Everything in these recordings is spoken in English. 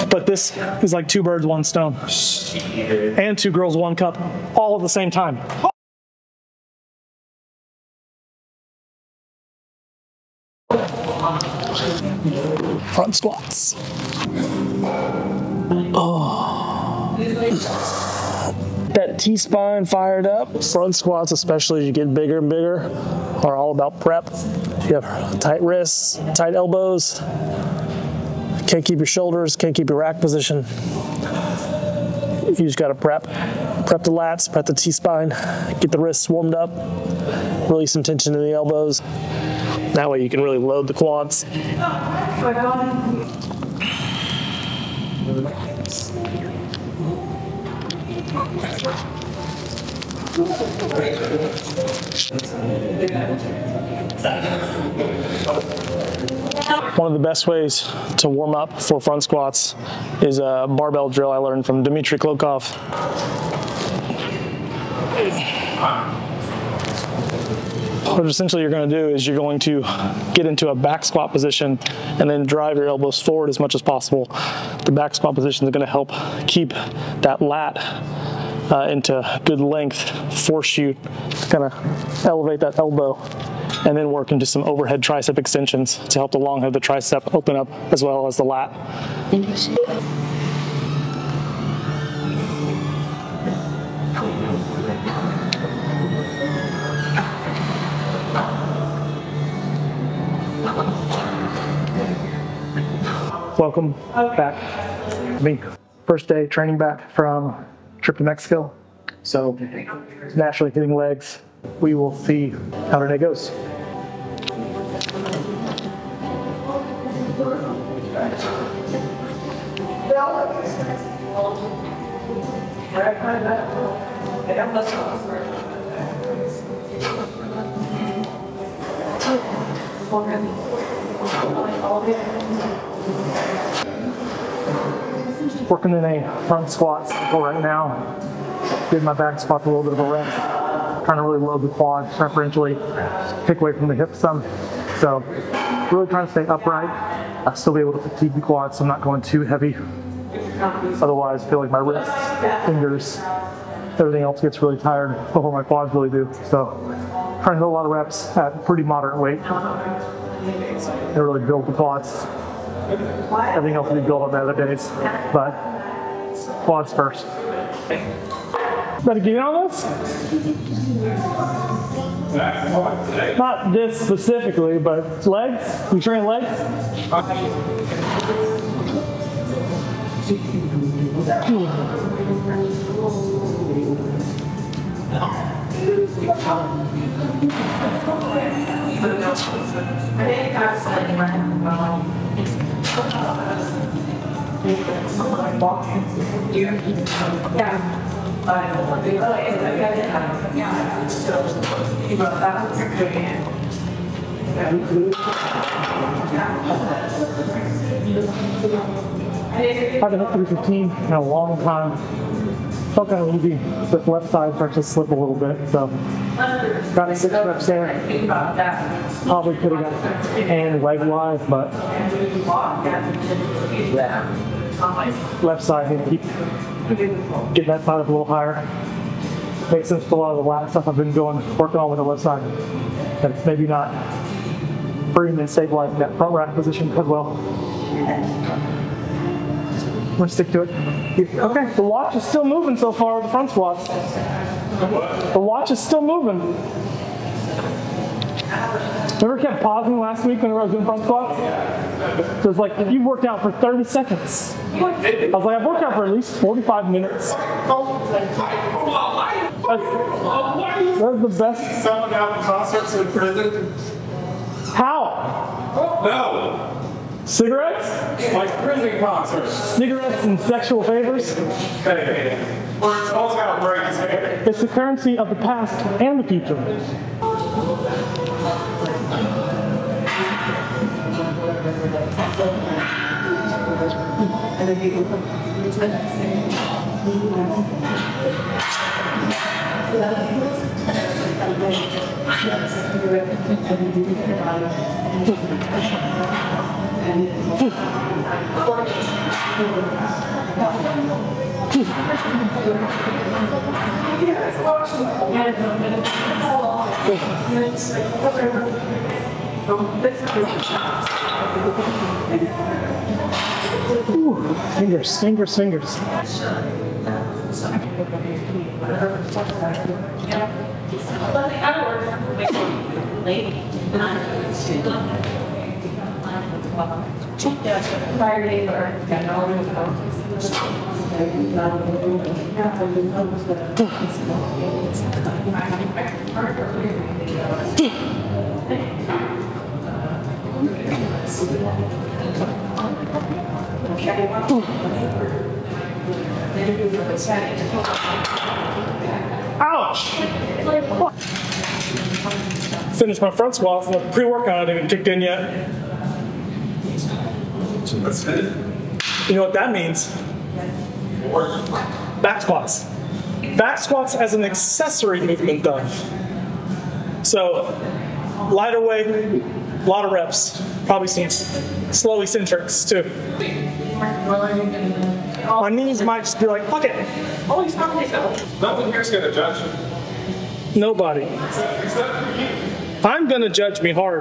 But this is like 2 birds, 1 stone. And 2 girls, 1 cup, all at the same time. Front squats. Oh. That T-spine fired up. Front squats, especially as you get bigger and bigger, are all about prep. You have tight wrists, tight elbows. Can't keep your shoulders, can't keep your rack position. You just gotta prep the lats, prep the T-spine, get the wrists warmed up, release some tension in the elbows. That way you can really load the quads. One of the best ways to warm up for front squats is a barbell drill I learned from Dmitry Klokov. What essentially you're going to do is you're going to get into a back squat position and then drive your elbows forward as much as possible. The back squat position is going to help keep that lat into good length, force you to kind of elevate that elbow, and then work into some overhead tricep extensions to help the long head of the tricep open up as well as the lat. Interesting. Welcome back. First day training back from trip to Mexico. So naturally hitting legs. We will see how today goes. Working in a front squat cycle right now. Did my back squat a little bit of a rest. Trying to really load the quad preferentially, take away from the hips some. So really trying to stay upright. I'll still be able to fatigue the quad so I'm not going too heavy. Otherwise I feel like my wrists, fingers, everything else gets really tired before my quads really do. So trying to hit a lot of reps at pretty moderate weight and really build the quads. Everything else will be built on the other days, but quads first. Better get in on this? Not this specifically, but legs? You train legs? I haven't hit 315 in a long time. Felt kind of easy. This left side starts to slip a little bit, so got 6 reps there. Probably could have got hand leg wise, but left side, need to keep getting that side up a little higher. Makes sense for a lot of the lat stuff I've been working on with the left side. And it's maybe not freeing and stabilizing that front rack position as well. I'm gonna stick to it. Okay, the watch is still moving so far with the front squats. The watch is still moving. Remember kept pausing last week when I was doing front squats? So it's like, you worked out for 30 seconds. I was like, I've worked out for at least 45 minutes. That's the best. Selling out concerts in prison? How? No. Cigarettes? Like prison concerts. Cigarettes and sexual favors? Hey. Or it's also got a break. It's the currency of the past and the future. Ooh, fingers, fingers, fingers. Ouch! Finished my front squats, and the pre-workout hasn't even kicked in yet. You know what that means? Back squats. Back squats as an accessory movement though. So, lighter weight, a lot of reps. Probably some slow eccentrics too. My knees might just be like, fuck it. No one here's gonna judge you. Nobody. I'm gonna judge me hard.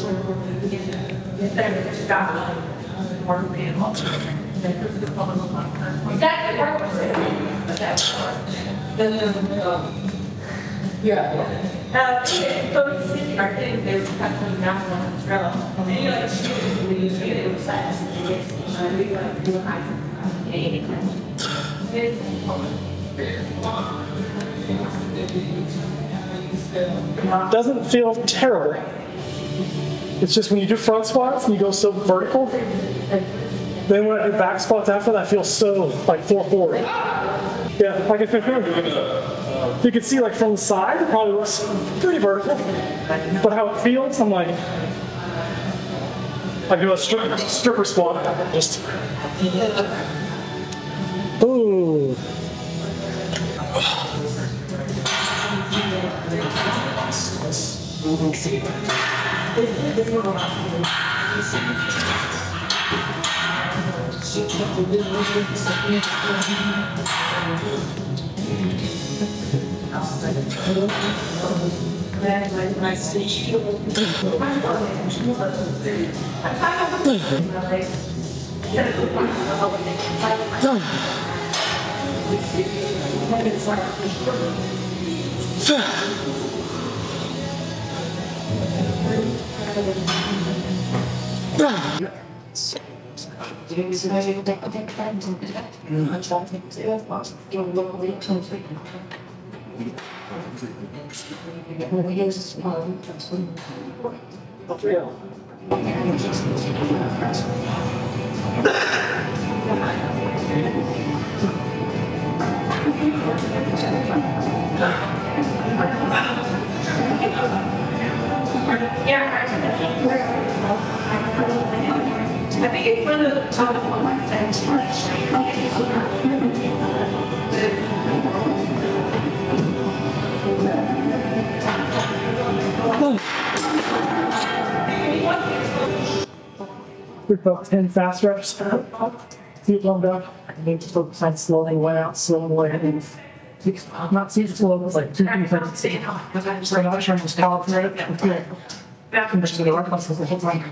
Doesn't feel terrible. It's just when you do front squats and you go so vertical, then when I do back squats after that, I feel so like 440. Yeah, like if you can see like from the side, it probably looks pretty vertical. But how it feels, I'm like, I do a stripper squat. Just, ooh. I think it's one of the top ones. We put 10 fast reps. Feet warmed up. And then just focus on slowing way out, slowing way in. Not too slow, it's like 2 seconds. Right now, trying to just calibrate it. Back and just do the right muscles the whole time.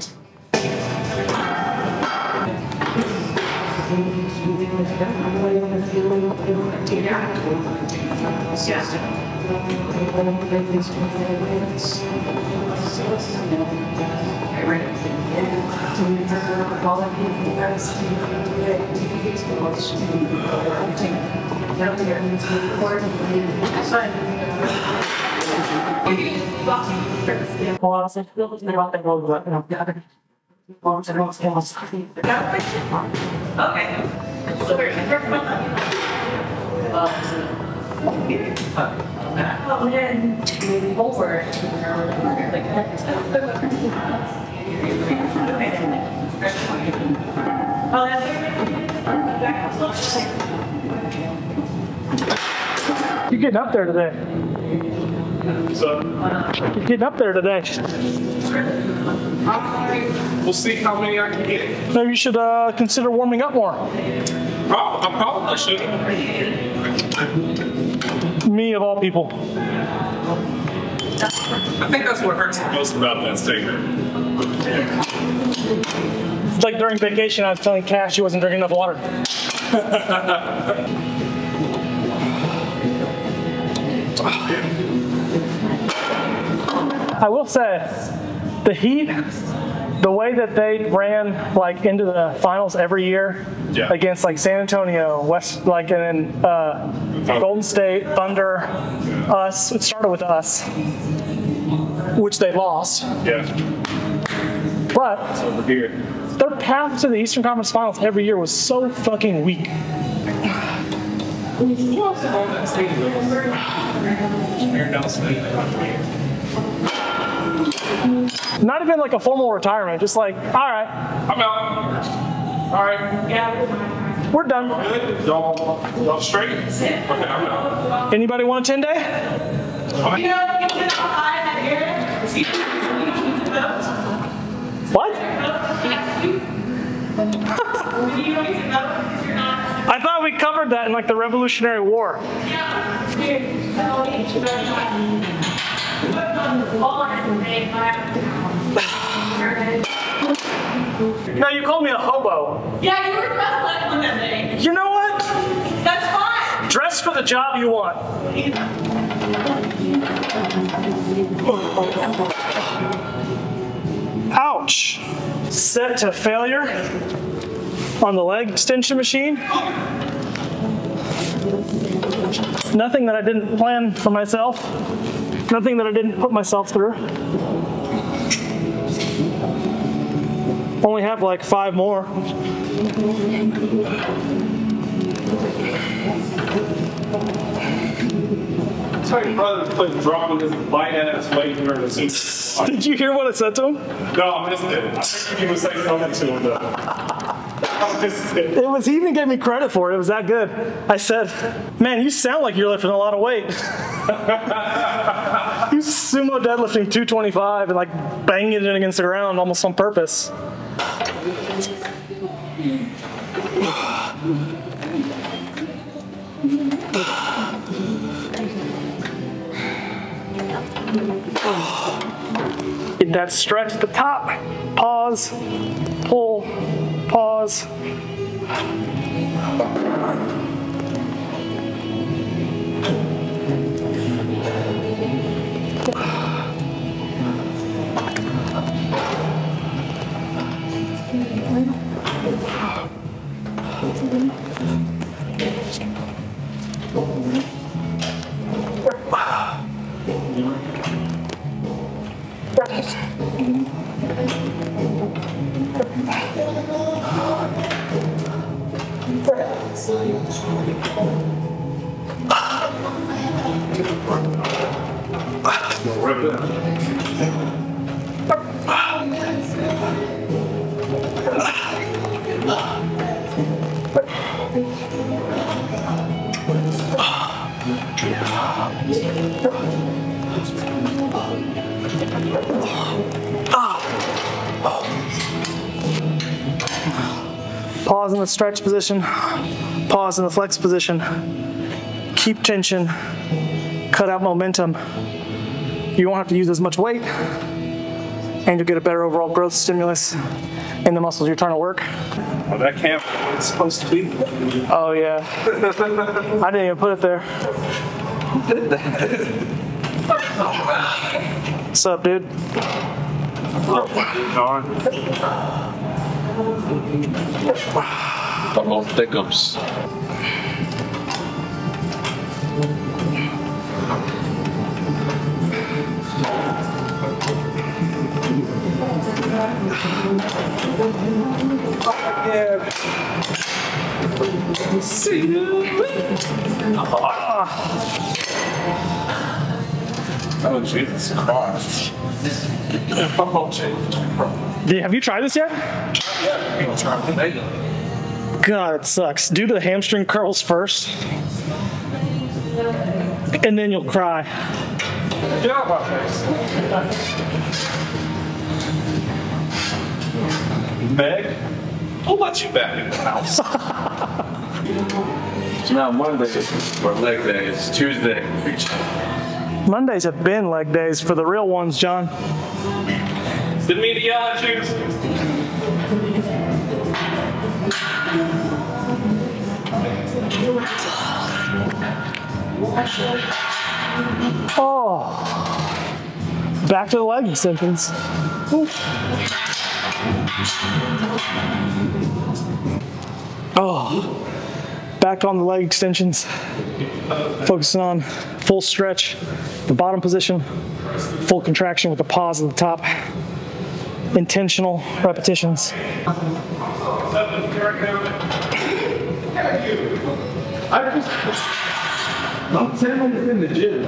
You're getting up there today. So You're getting up there today. we'll see how many I can get. Maybe you should consider warming up more. I probably should. Me of all people. I think that's what hurts the most about that statement. It's like during vacation, I was telling Cash she wasn't drinking enough water. I will say, the Heat, the way that they ran like into the finals every year against like San Antonio, West, like and then Golden State, Thunder, us. It started with us, which they lost. Yeah. But Over here. their path to the Eastern Conference Finals every year was so fucking weak. Who else is on that stadium? Aaron Nelson. Not even like a formal retirement, just like, all right, I'm out. All right. Yeah. we're done. Good. Y'all straight? Okay, I'm out. Anybody want a 10-day? What? I thought we covered that in like the Revolutionary War. No, you called me a hobo. Yeah, you were dressed like one that day. You know what? That's fine. Dress for the job you want. Ouch. Set to failure on the leg extension machine. Nothing that I didn't plan for myself. Nothing that I didn't put myself through. Only have like 5 more. Tell your brother to quit dropping his light ass weight here in the suit. Did you hear what I said to him? No, I missed it. I think you would say something to him though. I missed it. It was, he even gave me credit for it. It was that good. I said, man, you sound like you're lifting a lot of weight. You sumo deadlifting 225 and like banging it against the ground almost on purpose. Get that stretch at the top. Pause, pull, pause. Pause in the stretch position, pause in the flex position, keep tension, cut out momentum. You won't have to use as much weight, and you'll get a better overall growth stimulus in the muscles you're trying to work. Well, that camp is supposed to be. Oh yeah, I didn't even put it there. Who did that? What's up, dude? Darn. Double thickums. See you. Oh, Jesus Christ. Oh, Jesus Christ. Have you tried this yet? Yeah, try today. God, it sucks. Do the hamstring curls first, and then you'll cry. Get out of my face. Meg, who let you back in the house? It's not Monday or leg day, it's Tuesday. Mondays have been leg days for the real ones, John. Didn't mean to yell at you. Oh, back to the leg extensions. Ooh. Oh, back on the leg extensions. Focusing on full stretch, the bottom position, full contraction with the pause at the top. Intentional repetitions. I'm 10 minutes in the gym.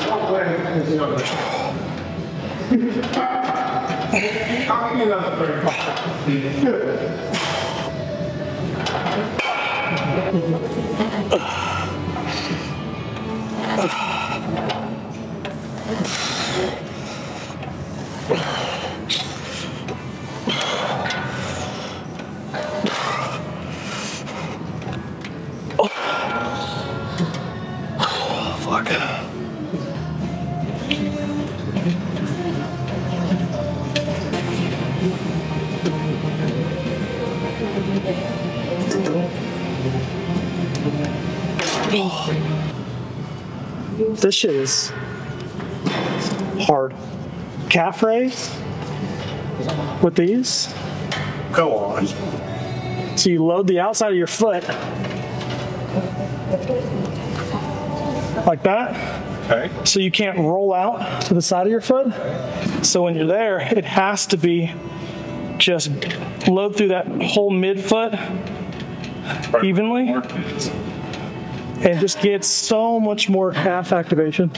Fuck. This shit is hard. Calf raise with these. Go on. So you load the outside of your foot like that. Okay. So you can't roll out to the side of your foot. So when you're there, it has to be just load through that whole midfoot evenly and just get so much more calf activation.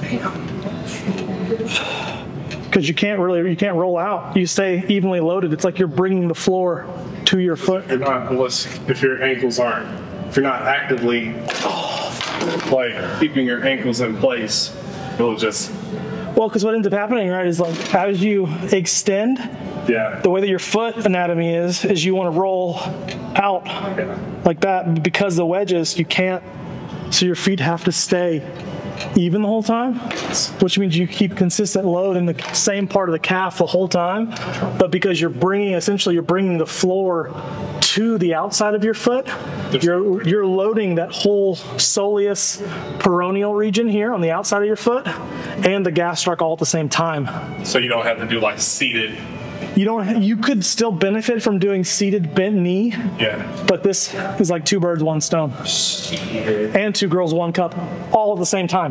Because you can't roll out. You stay evenly loaded. It's like you're bringing the floor to your foot. You're not, if your ankles aren't, if you're not actively like keeping your ankles in place, it'll just. Well, because what ends up happening, right, is like as you extend, Yeah. the way that your foot anatomy is you want to roll out like that. Because the wedges, you can't, so your feet have to stay even the whole time, which means you keep consistent load in the same part of the calf the whole time. But because you're bringing the floor to the outside of your foot, you're loading that whole soleus peroneal region here on the outside of your foot and the gastroc all at the same time. So you don't have to do like seated. You could still benefit from doing seated bent knee. Yeah. But this is like two birds, one stone. And two girls, one cup, all at the same time.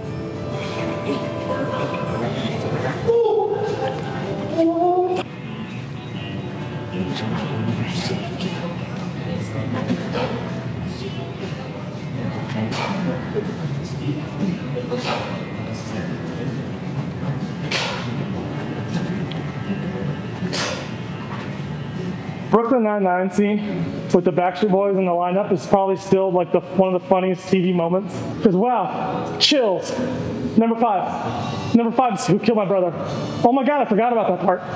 Brooklyn Nine-Nine scene with the Backstreet Boys in the lineup is probably still like one of the funniest TV moments. Because wow, chills. Number 5. Number 5 is Who Killed My Brother. Oh my God, I forgot about that part.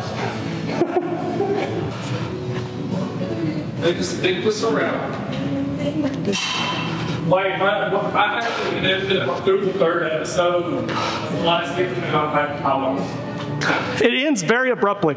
They just around. Like, I actually did through the third episode. Last week, and I'm like, how long? It ends very abruptly.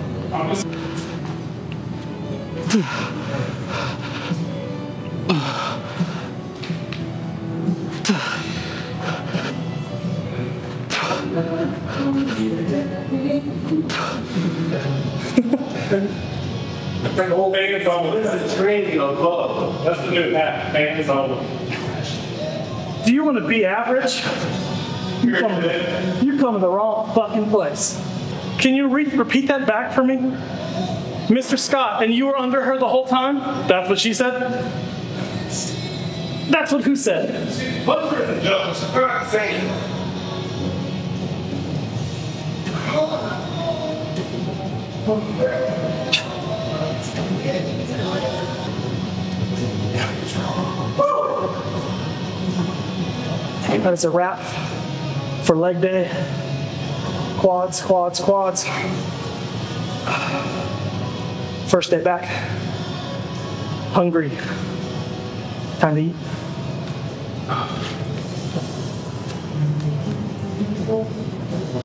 The whole thing is over. That's training on club. That's the new hat. Thing is over. Do you want to be average? You come to the wrong fucking place. Can you repeat that back for me? Mr. Scott, and you were under her the whole time? That's what she said? That's what who said? What's the jokes? I'm not saying. That is a wrap for leg day. Quads, quads, quads. First day back. Hungry. Time to eat.